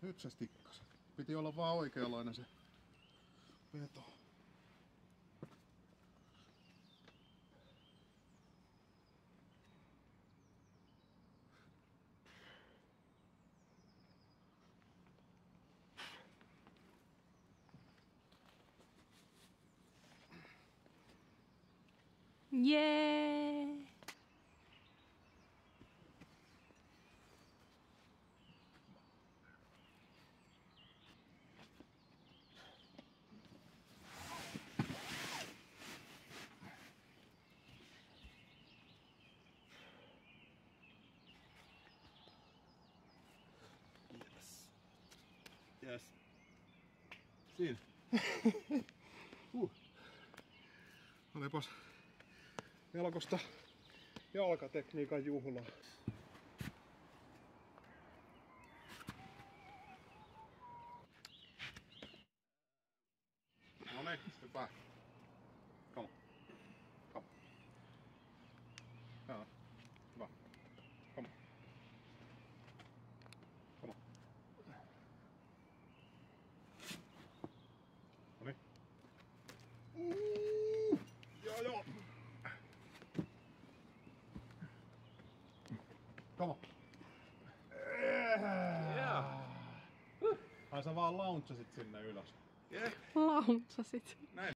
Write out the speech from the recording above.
Nyt se stikkas. Piti olla vaan oikeanlainen se veto. Jee! Yes. Siinä. Olipas melkoista jalkatekniikan juhlaa. No niin, hyvä. Come on. Come on. Joo, hyvä. Come on. Come on. No niin. Joo joo. Come on. Yeah. Ai sä vaan launchasit sinne ylös. Launtsasit. Näin.